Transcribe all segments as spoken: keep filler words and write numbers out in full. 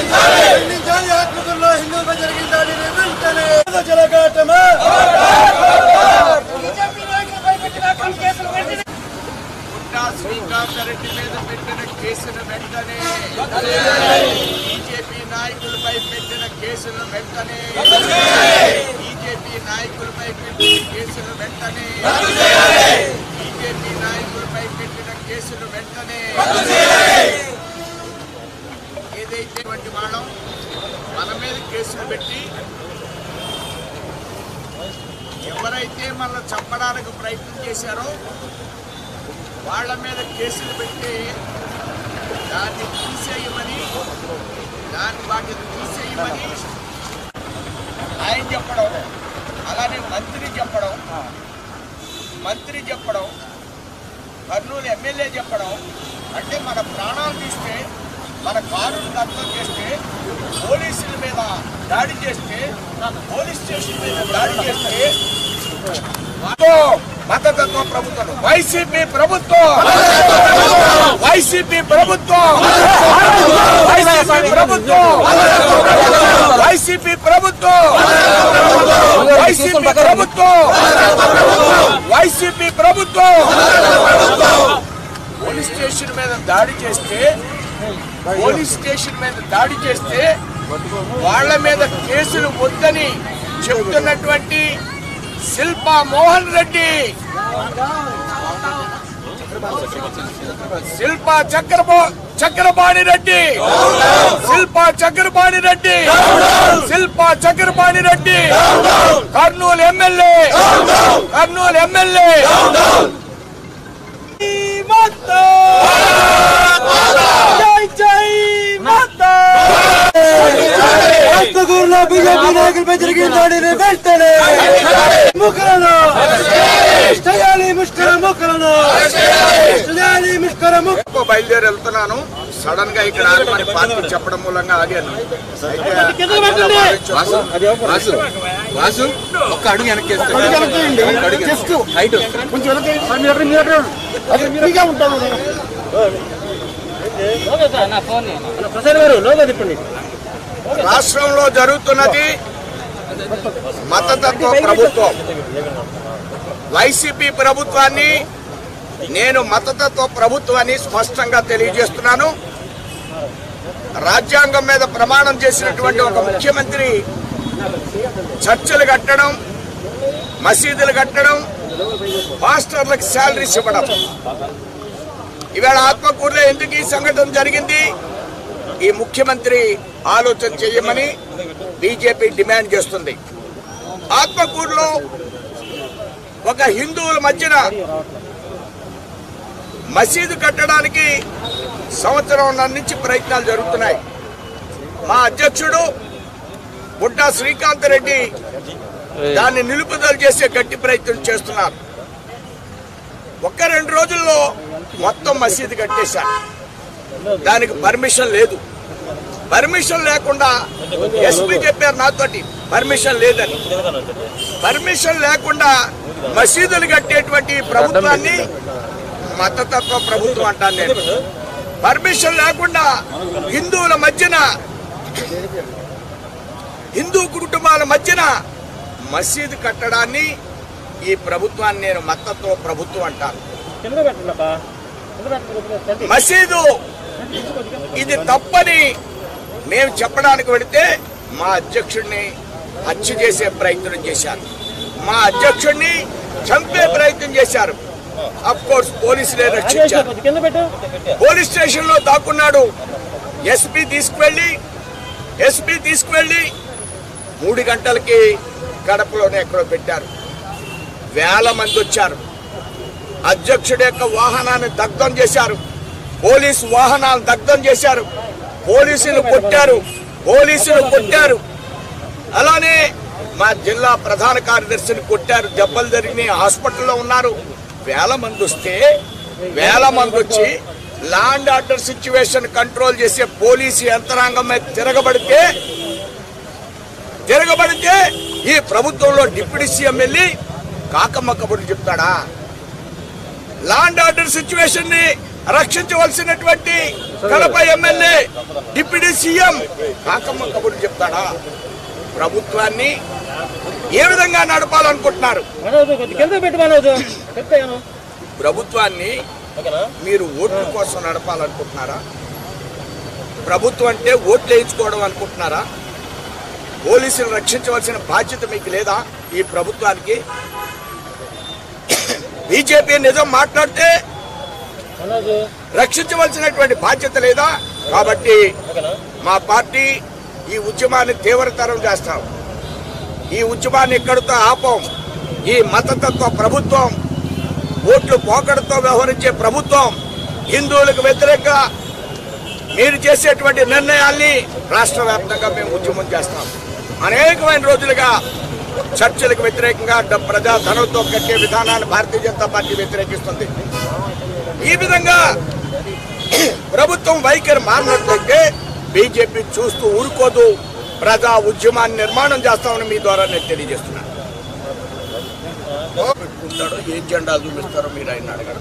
ఖండించాలి ఆత్మకూరులో హిందువులపై జరిగిన దాడిని వెంటనే జరగాటమా శ్రీకాంత్ రెడ్డి మీద పెట్టిన కేసును వెంటనే బీజేపీ నాయకులపై పెట్టిన కేసును వెంటనే బీజేపీ నాయకులపై పెట్టిన కేసులు వెంటనే బీజేపీ నాయకులపై పెట్టిన కేసులు వెంటనే ఏదైతే వంటి వాళ్ళం మన మీద కేసులు పెట్టి ఎవరైతే మనల్ని చంపడానికి ప్రయత్నం చేశారో వాళ్ళ మీద కేసులు పెట్టి దాన్ని తీసేయమని దాన్ని వాటిని తీసేయమని ఆయన చెప్పడం, అలానే మంత్రి చెప్పడం మంత్రి చెప్పడం కర్నూలు ఎమ్మెల్యే చెప్పడం అంటే మన ప్రాణాలు తీస్తే, మన కారును దగ్ధం చేస్తే, పోలీసుల మీద దాడి చేస్తే, పోలీస్ స్టేషన్ మీద దాడి చేస్తే మద్దతు ప్రభుత్వం వైసీపీ ప్రభుత్వం వైసీపీ ప్రభుత్వం వైసీపీ ప్రభుత్వం వైసీపీ ప్రభుత్వం వైసీపీ ప్రభుత్వం వైసీపీ ప్రభుత్వం పోలీస్ స్టేషన్ మీద దాడి చేస్తే పోలీస్ స్టేషన్ మీద దాడి చేస్తే వాళ్ళ మీద కేసులు వద్దని చెబుతున్నటువంటి శిల్పా మోహన్ రెడ్డి, శిల్పా చక్రపా చక్రపాణి రెడ్డి శిల్పా చక్రపాణి రెడ్డి శిల్పా చక్రపాణి రెడ్డి కర్నూలు ఎమ్మెల్యే కర్నూలు ఎమ్మెల్యే ఆత్మకూరులో బీజేపీ నాయకులపై జరిగిన దాడిని వెంటనే ముఖలను చేయాలి ముష్కర ముఖలను చేయాలి ముష్కర ముఖ బయలుదేరి వెళ్తున్నాను. సడన్ గా ఇక్కడ ఆగమని పార్టీ చెప్పడం మూలంగా ఆగాను. ఒక్క అడుగు వెనక్కి రాష్ట్రంలో జరుగుతున్నది మతతత్వ ప్రభుత్వం. వైసీపీ ప్రభుత్వాన్ని నేను మతతత్వ ప్రభుత్వాన్ని స్పష్టంగా తెలియజేస్తున్నాను. రాజ్యాంగం మీద ప్రమాణం చేసినటువంటి ఒక ముఖ్యమంత్రి చర్చలు కట్టడం, మసీదులు కట్టడం, పాస్టర్లకు శాలరీస్ ఇవ్వడం. ఇవాళ ఆత్మకూరులో ఎందుకు ఈ సంఘటన జరిగింది? ఈ ముఖ్యమంత్రి ఆలోచన చేయమని బీజేపీ డిమాండ్ చేస్తుంది. ఆత్మకూరులో ఒక హిందువుల మధ్యన మసీదు కట్టడానికి సంవత్సరం నుంచి ప్రయత్నాలు జరుగుతున్నాయి. మా అధ్యక్షుడు బుడ్డా శ్రీకాంత్ రెడ్డి దాన్ని నిలుపుదల చేసే గట్టి ప్రయత్నం చేస్తున్నారు. ఒక్క రెండు రోజుల్లో మొత్తం మసీదు కట్టేశారు. దానికి పర్మిషన్ లేదు. పర్మిషన్ లేకుండా ఎస్పీ చెప్పారు నాతోటి పర్మిషన్ లేదని. పర్మిషన్ లేకుండా మసీదులు కట్టేటువంటి ప్రభుత్వాన్ని మతతత్వ ప్రభుత్వం అంటాను నేను. పర్మిషన్ లేకుండా హిందువుల మధ్యన, హిందూ కుటుంబాల మధ్యన మసీదు కట్టడాన్ని ఈ ప్రభుత్వాన్ని నేను మతతత్వ ప్రభుత్వం అంటాను. మసీదు ఇది తప్పని మేము చెప్పడానికి వెళితే మా అధ్యక్షుడిని హత్య చేసే ప్రయత్నం చేశారు. మా అధ్యక్షుడిని చంపే ప్రయత్నం చేశారు. అఫ్ కోర్స్ పోలీసులే రక్షించారు. పోలీస్ స్టేషన్ లో దాక్కున్నాడు. ఎస్పీ తీసుకువెళ్ళి ఎస్పీ తీసుకువెళ్ళి మూడు గంటలకి గడపలోనే ఎక్కడో పెట్టారు. వేల మంది వచ్చారు. అధ్యక్షుడి యొక్క వాహనాన్ని దగ్ధం చేశారు. పోలీసు వాహనాలు దగ్ధం చేశారు. పోలీసులు కొట్టారు పోలీసులు కొట్టారు అలానే మా జిల్లా ప్రధాన కార్యదర్శిని కొట్టారు. దెబ్బలు జరిగినాయి. హాస్పిటల్లో ఉన్నారు. వేల మంది వస్తే వేల మంది వచ్చి law and order situation control చేసే పోలీసు యంత్రాంగం మీద తిరగబడితే తిరగబడితే ఈ ప్రభుత్వంలో డిప్యూటీ సీఎం వెళ్ళి కాకమ్మ కబుర్లు చెప్తాడా? లా అండ్ ఆర్డర్ సిచ్యువేషన్ ని రక్షించవలసినటువంటి కడప ఎమ్మెల్యే డిప్యూటీ సీఎం కాకమ్మ కబుర్లు చెప్తాడా? ప్రభుత్వాన్ని ఏ విధంగా నడపాలనుకుంటున్నారు? ప్రభుత్వాన్ని మీరు ఓట్ల కోసం నడపాలనుకుంటున్నారా? ప్రభుత్వం అంటే ఓట్లు వేయించుకోవడం అనుకుంటున్నారా? పోలీసులు రక్షించవలసిన బాధ్యత మీకు లేదా? ఈ ప్రభుత్వానికి బీజేపీ నిజం మాట్లాడితే రక్షించవలసినటువంటి బాధ్యత లేదా? కాబట్టి మా పార్టీ ఈ ఉద్యమాన్ని తీవ్రతరం చేస్తాం. ఈ ఉద్యమాన్ని ఎక్కడితో ఆపం. ఈ మతతత్వ ప్రభుత్వం, ఓట్లు పోకడతో వ్యవహరించే ప్రభుత్వం, హిందువులకు వ్యతిరేకంగా మీరు చేసేటువంటి నిర్ణయాల్ని రాష్ట్ర వ్యాప్తంగా మేము ఉద్యమం చేస్తాం. అనేకమైన రోజులుగా చర్చలకు వ్యతిరేకంగా ప్రజాధనంతో కట్టే విధానాన్ని భారతీయ జనతా పార్టీ వ్యతిరేకిస్తుంది. ఈ విధంగా ప్రభుత్వం వైఖరి మారినట్లయితే బీజేపీ చూస్తూ ఊరుకోదు. ప్రజా ఉద్యమాన్ని నిర్మాణం చేస్తామని మీ ద్వారా నేను తెలియజేస్తున్నాను. పెట్టుకుంటాడో ఏ జెండా చూపిస్తారో మీరు ఆయన అడగడం.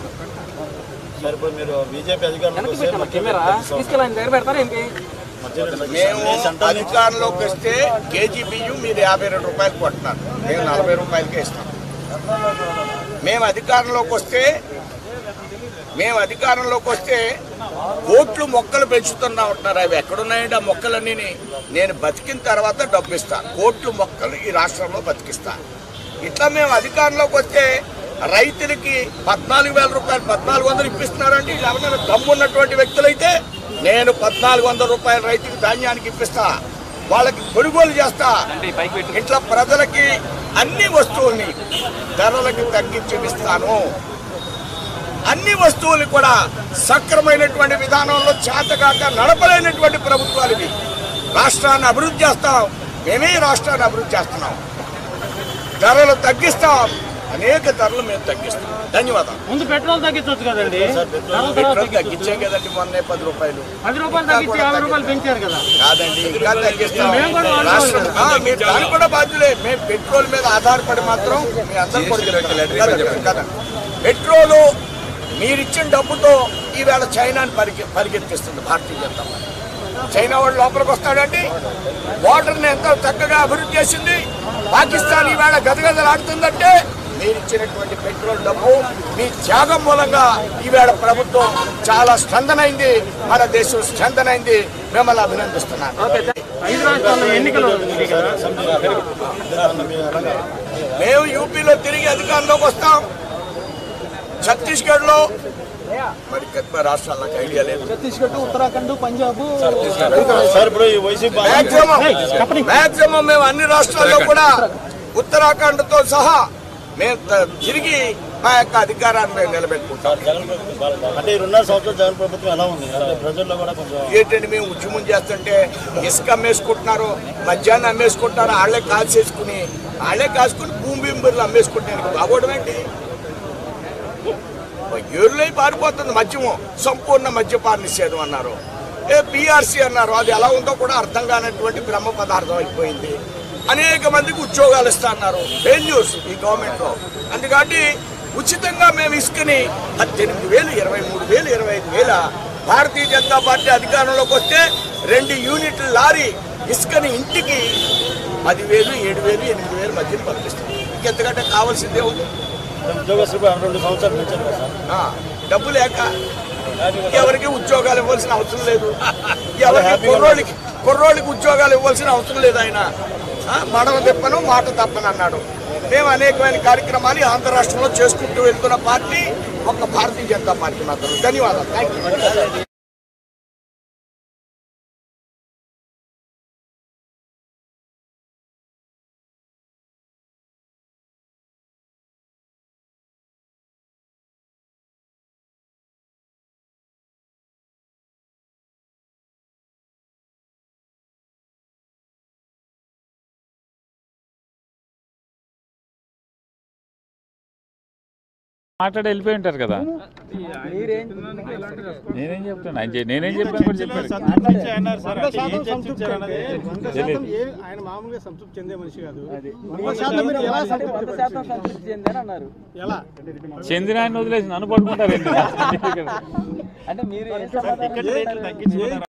మేము అధికారంలోకి వస్తే కేజీ బియ్యం మీరు యాభై రెండు రూపాయలు కొట్టినారు, మేము నలభై రూపాయలకే ఇస్తాం. మేము అధికారంలోకి వస్తే మేము అధికారంలోకి వస్తే కోట్లు మొక్కలు పెంచుతున్నా ఉంటున్నారు. అవి ఎక్కడున్నాయండి ఆ మొక్కలన్నీ? నేను బతికిన తర్వాత డబ్బు ఇస్తా, కోట్లు మొక్కలు ఈ రాష్ట్రంలో బతికిస్తా. ఇట్లా మేము అధికారంలోకి వస్తే రైతులకి పద్నాలుగు వేల రూపాయలు పద్నాలుగు వందలు ఇప్పిస్తున్నారండి. ఎవరైనా దమ్మున్నటువంటి వ్యక్తులైతే నేను పద్నాలుగు వందల రూపాయలు రైతుకి ధాన్యానికి ఇప్పిస్తా, వాళ్ళకి కొనుగోలు చేస్తా. ఇట్లా ప్రజలకి అన్ని వస్తువుల్ని ధరలకు తగ్గించి ఇస్తాను. అన్ని వస్తువులు కూడా సక్రమైనటువంటి విధానంలో చేతగాక నడపలేనటువంటి ప్రభుత్వాలు ఇవి. రాష్ట్రాన్ని అభివృద్ధి చేస్తాం, మేమే రాష్ట్రాన్ని అభివృద్ధి చేస్తున్నాం. ధరలు తగ్గిస్తాం, అనేక ధరలు మేము తగ్గిస్తాం. ధన్యవాదాలు. ముందు పెట్రోల్ తగ్గించవచ్చు కదండి. పెట్రోల్ తగ్గించాం కదండి మొన్నే పది రూపాయలు పది రూపాయలు తగ్గించి యాభై రూపాయలు పెంచారు కదా. కాదండి, ఇంకా తగ్గిస్తాం. రాష్ట్రం మీరు దానికి కూడా బాధ్యులే. మేము పెట్రోల్ మీద ఆధారపడి మాత్రం మీ అందరూ కూడా కదా. పెట్రోలు మీరిచ్చిన డబ్బుతో ఈవేళ చైనాని పరిగె పరిగెత్తిస్తుంది భారతీయ జనతా పార్టీ. చైనా వాళ్ళు లోపలికి వస్తాడండి. వాటర్ని ఎంత చక్కగా అభివృద్ధి చేసింది. పాకిస్తాన్ ఈవేళ గదగదలాడుతుందంటే మీరు ఇచ్చినటువంటి పెట్రోల్ డబ్బు, మీ త్యాగం మూలంగా ఈవేళ ప్రభుత్వం చాలా స్ట్రెంథన్ అయింది, మన దేశం స్ట్రెంథన్ అయింది. మిమ్మల్ని అభినందిస్తున్నాను. మేము యూపీలో తిరిగి అధికారంలోకి వస్తాం. ఛత్తీస్గఢ్ లో మరి రాష్ట్రాలు నాకు ఐడియా లేదు. ఛత్తీస్గఢ్, ఉత్తరాఖండ్, పంజాబ్, మాక్సిమం మేము అన్ని రాష్ట్రాల్లో కూడా ఉత్తరాఖండ్ తో సహా మేము తిరిగి మా యొక్క అధికారాన్ని మేము నిలబెట్టుకుంటాం. అంటే రెండున్నర సంవత్సరాలు జగన్ ప్రభుత్వం ఎలా ఉంది? ప్రజల్లో కూడా కొంచెం ఏంటంటే మేము ఉద్యమం చేస్తుంటే ఇసుక అమ్మేసుకుంటున్నారు, మధ్యాహ్నం అమ్మేసుకుంటున్నారు. వాళ్ళే కాల్చేసుకుని వాళ్ళే కాసుకుని భూమి బింబర్లు అమ్మేసుకుంటారు. బాగోవడం ఏంటి? ఏరులై పారిపోతుంది మద్యము. సంపూర్ణ మద్యపాన నిషేధం అన్నారు, ఏ పిఆర్సీ అన్నారు. అది ఎలా ఉందో కూడా అర్థం కానటువంటి బ్రహ్మ పదార్థం అయిపోయింది. అనేక మందికి ఉద్యోగాలు ఇస్తా అన్నారు. ఫెయిల్యూర్స్ ఈ గవర్నమెంట్ లో. అందుకని ఉచితంగా మేము ఇసుకని పద్దెనిమిది వేలు ఇరవై మూడు వేలు ఇరవై ఐదు వేల భారతీయ జనతా పార్టీ అధికారంలోకి వస్తే రెండు యూనిట్ల లారీ ఇసుకని ఇంటికి పదివేలు ఏడు వేలు ఎనిమిది వేలు మధ్యలో పంపిస్తుంది. ఇంకెంతకంటే కావాల్సిందే ఉంది. ఉద్యోగస్తులు రెండు సంవత్సరాలు పెంచారు కదా. డబ్బు లేక ఎవరికి ఉద్యోగాలు ఇవ్వాల్సిన అవసరం లేదు. ఎవరికి కుర్రోళ్ళకి కుర్రోళ్ళకి ఉద్యోగాలు ఇవ్వాల్సిన అవసరం లేదు. ఆయన మడవ తిప్పను మాట తప్పను అన్నాడు. మేము అనేకమైన కార్యక్రమాలు ఆంధ్ర రాష్ట్రంలో చేసుకుంటూ వెళ్తున్న పార్టీ ఒక భారతీయ జనతా పార్టీ మాత్రం. ధన్యవాదాలు. Thank you. మాట్లాడి వెళ్ళిపోయి ఉంటారు కదా. నేనేం చెప్తాను, ఆయన చే- నేనేం చెప్పాను కూడా చెప్పారు. ఆయన మామూలుగా సంతృప్తి చెందే మనిషి కాదు. ఎలా చెందిన ఆయన వదిలేసి నన్ను పడుకుంటారు. అంటే మీరు